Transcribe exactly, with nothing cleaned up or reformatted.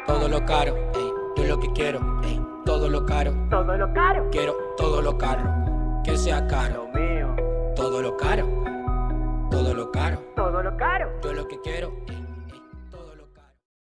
todo lo caro, ey, yo lo que quiero, ey, todo lo caro, Todo lo caro. quiero todo lo caro, que sea caro, Lo mío. todo lo caro, todo lo caro, Todo lo caro. yo lo que quiero, ey,